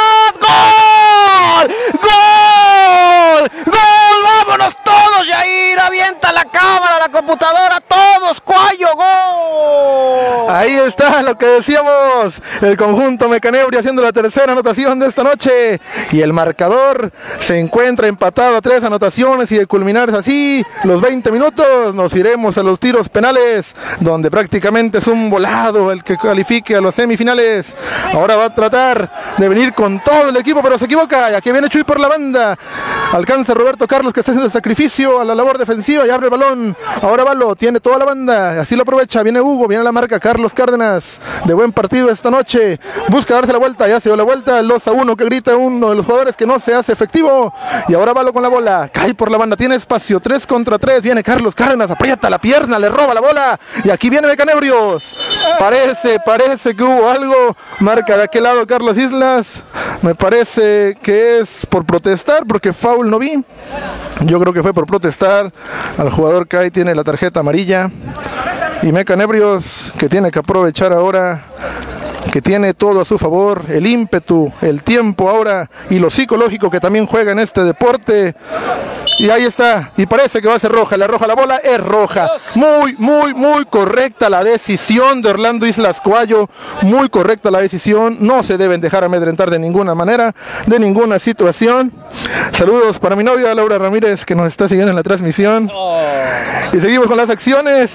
¡Gol! ¡Gol! ¡Gol! ¡Vámonos todos, Jair! Avienta la cámara, la computadora, todos, Cuayo, ¡gol! Ahí está lo que decíamos, el conjunto Mecanebrio haciendo la tercera anotación de esta noche, y el marcador se encuentra empatado a tres anotaciones, y de culminar así los veinte minutos nos iremos a los tiros penales, donde prácticamente es un volado el que califique a los semifinales. Ahora va a tratar de venir con todo el equipo, pero se equivoca, y aquí viene Chuy por la banda, alcanza Roberto Carlos, que está haciendo el sacrificio a la labor defensiva y abre el balón. Ahora Valo tiene toda la banda, así lo aprovecha, viene Hugo, viene la marca Carlos Cárdenas, de buen partido esta noche, busca darse la vuelta, ya se dio la vuelta, el dos a uno que grita uno de los jugadores que no se hace efectivo, y ahora Valo con la bola, cae por la banda, tiene espacio, tres contra tres, viene Carlos Cárdenas, aprieta la pierna, le roba la bola, y aquí viene Mecanebrios, parece, parece que hubo algo, marca de aquel lado Carlos Islas, me parece que es por protestar, porque foul no vi, yo creo que fue por protestar al jugador que ahí tiene la tarjeta amarilla, y Mecanebrios que tiene que aprovechar ahora, que tiene todo a su favor, el ímpetu, el tiempo ahora y lo psicológico que también juega en este deporte. Y ahí está, y parece que va a ser roja, le arroja la bola, es roja. Muy, muy, muy correcta la decisión de Orlando Islas Cuayo, muy correcta la decisión, no se deben dejar amedrentar de ninguna manera, de ninguna situación. Saludos para mi novia Laura Ramírez, que nos está siguiendo en la transmisión. Y seguimos con las acciones.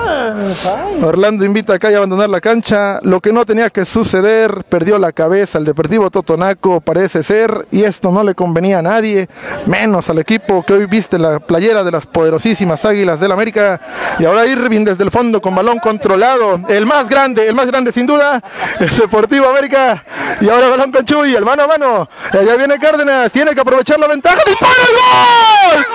Orlando invita a Calle a abandonar la cancha, lo que no tenía que suceder, perdió la cabeza el Deportivo Totonaco, parece ser, y esto no le convenía a nadie, menos al equipo que hoy viste la playera de las poderosísimas Águilas del América. Y ahora Irving desde el fondo con balón controlado, el más grande, el más grande sin duda, el Deportivo América. Y ahora balón con Chuy, el mano a mano, allá viene Cárdenas, tiene que aprovechar la ventaja, dispara el gol,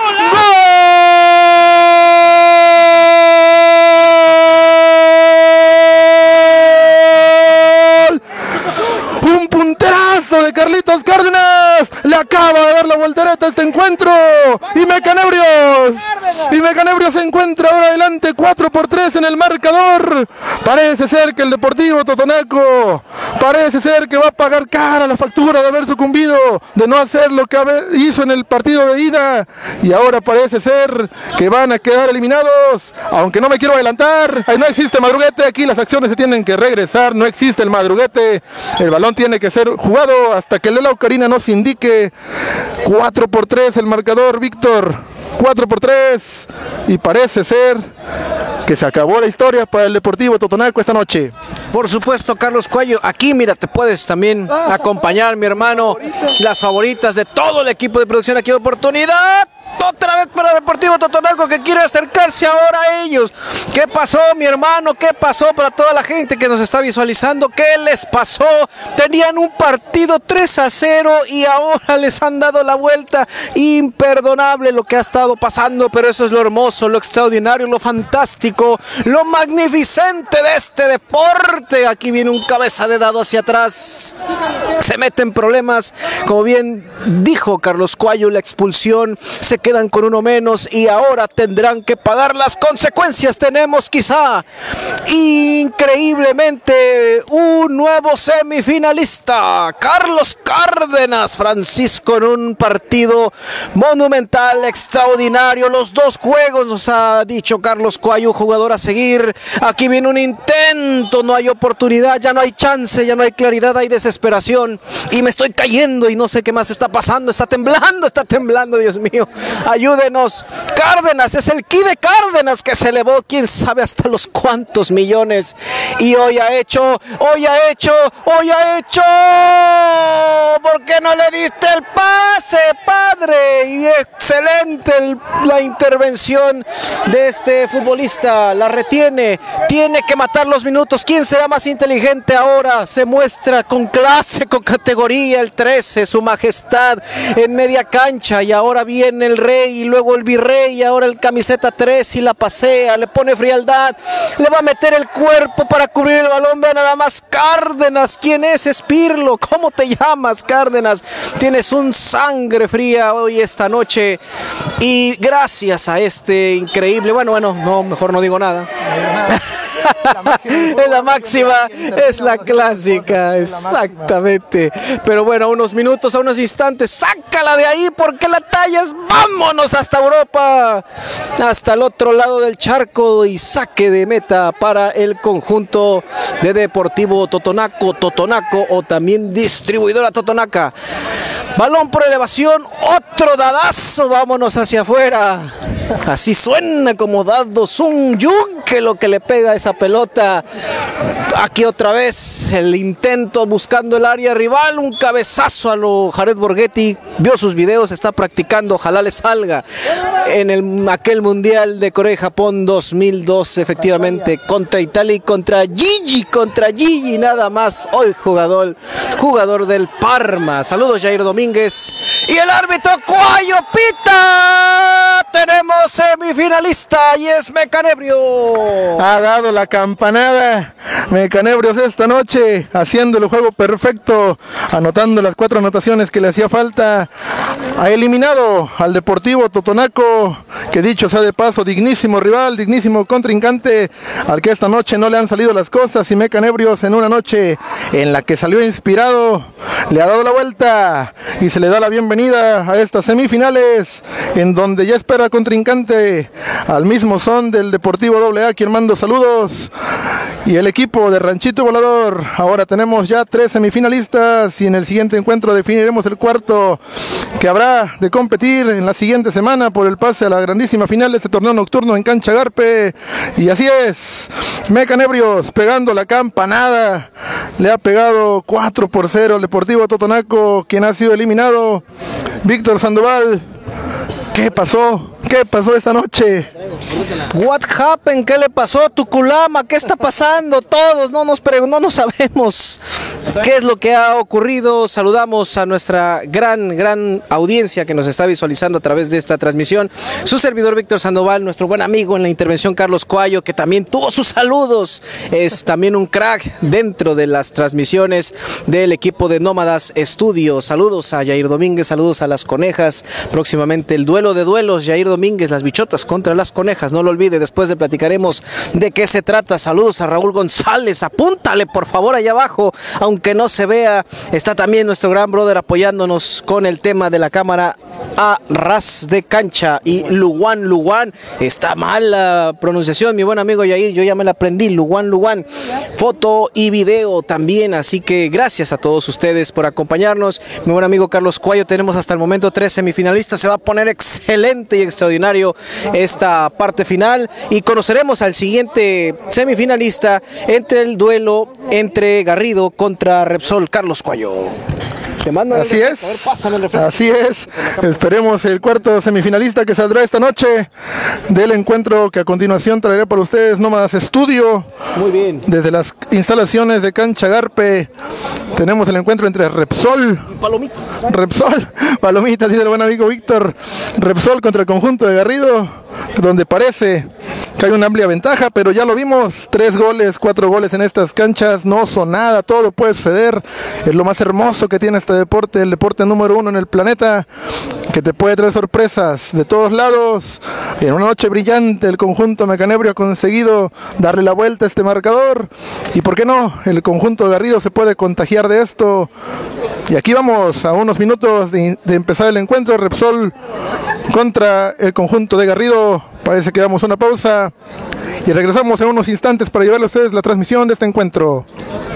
¡gol! Un punterazo de Carlitos Cárdenas, le acaba de dar la voltereta a este encuentro, y Mecanebrios, y Mecanebrios se encuentra ahora adelante cuatro por tres en el marcador. Parece ser que el Deportivo Totonaco, parece ser que va a pagar cara la factura de haber sucumbido, de no hacer lo que hizo en el partido de ida, y ahora parece ser que van a quedar eliminados, aunque no me quiero adelantar, ahí no existe madruguete, aquí las acciones se tienen que regresar, no existe el madruguete, el balón tiene que ser jugado hasta que Lela Ocarina nos indique. Cuatro por tres el marcador, Víctor, cuatro por tres, y parece ser que se acabó la historia para el Deportivo Totonaco esta noche. Por supuesto, Carlos Cuayo, aquí mira, te puedes también acompañar, mi hermano, las favoritas de todo el equipo de producción. Aquí oportunidad, otra vez para Deportivo Totonaco, que quiere acercarse ahora a ellos. ¿Qué pasó, mi hermano? ¿Qué pasó para toda la gente que nos está visualizando? ¿Qué les pasó? Tenían un partido tres a cero y ahora les han dado la vuelta. Imperdonable lo que ha estado pasando, pero eso es lo hermoso, lo extraordinario, lo fantástico, lo magnificente de este deporte. Aquí viene un cabeza de dado hacia atrás, se mete en problemas, como bien dijo Carlos Cuayo, la expulsión, se quedan con uno menos y ahora tendrán que pagar las consecuencias. Tenemos quizá increíblemente un nuevo semifinalista, Carlos Cárdenas, Francisco, en un partido monumental, extraordinario, los dos juegos nos ha dicho Carlos Cuayo, jugador a seguir. Aquí viene un intento, no hay oportunidad, ya no hay chance, ya no hay claridad, hay desesperación y me estoy cayendo y no sé qué más está pasando, está temblando, está temblando, Dios mío, ayúdenos. Cárdenas, es el ki de Cárdenas que se elevó, quién sabe hasta los cuantos millones, y hoy ha hecho, hoy ha hecho, hoy ha hecho, ¿por qué no le diste el pase, padre? Y excelente el, la intervención de este futbolista, la retiene, tiene que matar los minutos. ¿Quién será más inteligente ahora? Se muestra con clase, con categoría, el trece, su majestad en media cancha, y ahora viene el rey y luego luego el Virrey, ahora el camiseta tres y la pasea, le pone frialdad, le va a meter el cuerpo para cubrir el balón. Vean nada más Cárdenas, ¿quién es? Espirlo, ¿cómo te llamas, Cárdenas? Tienes un sangre fría hoy esta noche y gracias a este increíble, bueno, bueno, no, mejor no digo nada. Es la máxima, es la clásica, exactamente. Pero bueno, a unos minutos, a unos instantes, sácala de ahí porque la talla es, vámonos hasta Europa, hasta el otro lado del charco y saque de meta para el conjunto de Deportivo Totonaco, Totonaco o también distribuidora Totonaca. Balón por elevación, otro dadazo, vámonos hacia afuera. Así suena como dados, un yunque lo que le pega a esa pelota. Aquí otra vez el intento buscando el área rival, un cabezazo a lo Jared Borghetti. Vio sus videos, está practicando, ojalá le salga en el, aquel Mundial de Corea y Japón dos mil dos, efectivamente, contra Italia y contra Gigi, contra Gigi nada más. Hoy jugador, jugador del Parma. Saludos, Jair Domínguez. Y el árbitro Cuayo pita. Tenemos semifinalista y es Mecanebrio. Ha dado la campanada Mecanebrios esta noche, haciendo el juego perfecto, anotando las cuatro anotaciones que le hacía falta. Ha eliminado al Deportivo Totonaco, que dicho sea de paso, dignísimo rival, dignísimo contrincante, al que esta noche no le han salido las cosas, y Mecanebrios en una noche en la que salió inspirado, le ha dado la vuelta y se le da la bienvenida a estas semifinales, en donde ya espera contrincante al mismo son del Deportivo doble A, quien mando saludos, y el equipo de Ranchito Volador. Ahora tenemos ya tres semifinalistas y en el siguiente encuentro definiremos el cuarto, que habrá de competir en la siguiente semana por el pase a la grandísima final de este torneo nocturno en Cancha Garpe. Y así es, Mecanebrios pegando la campanada, le ha pegado cuatro por cero al Deportivo Totonaco, quien ha sido eliminado. Víctor Sandoval, ¿qué pasó? ¿Qué pasó esta noche? What happened? ¿Qué le pasó a Tuculama? ¿Qué está pasando? Todos no nos preguntamos, no sabemos qué es lo que ha ocurrido. Saludamos a nuestra gran, gran audiencia que nos está visualizando a través de esta transmisión. Su servidor Víctor Sandoval, nuestro buen amigo en la intervención Carlos Cuayo, que también tuvo sus saludos. Es también un crack dentro de las transmisiones del equipo de Nómadas Estudios. Saludos a Jair Domínguez, saludos a las conejas. Próximamente el duelo de duelos, Jair Domínguez, las bichotas contra las conejas. No lo olvide, después de platicaremos de qué se trata. Saludos a Raúl González, apúntale por favor allá abajo, aunque no se vea. Está también nuestro gran brother apoyándonos con el tema de la cámara a ras de cancha. Y Luwan Luwan, está mal la pronunciación, mi buen amigo Yair, yo ya me la aprendí. Luwan Luwan, foto y video también, así que gracias a todos ustedes por acompañarnos. Mi buen amigo Carlos Cuayo, tenemos hasta el momento tres semifinalistas. Se va a poner excelente y extraordinario esta parte final y conoceremos al siguiente semifinalista entre el duelo entre Garrido contra Repsol. Carlos Cuayo. Te mando así es, a ver, pásame el así es, esperemos el cuarto semifinalista que saldrá esta noche del encuentro que a continuación traeré para ustedes Nómadas Estudio. Muy bien. Desde las instalaciones de Cancha Garpe tenemos el encuentro entre Repsol, Palomitas, Repsol, Palomitas, dice el buen amigo Víctor, Repsol contra el conjunto de Garrido, donde parece que hay una amplia ventaja, pero ya lo vimos, tres goles, cuatro goles en estas canchas, no son nada, todo puede suceder, es lo más hermoso que tiene este deporte, el deporte número uno en el planeta, que te puede traer sorpresas de todos lados. En una noche brillante el conjunto Mecanebrio ha conseguido darle la vuelta a este marcador, y por qué no, el conjunto de Garrido se puede contagiar de esto. Y aquí vamos a unos minutos de, de empezar el encuentro, Repsol contra el conjunto de Garrido. Parece que damos una pausa y regresamos en unos instantes para llevarle a ustedes la transmisión de este encuentro.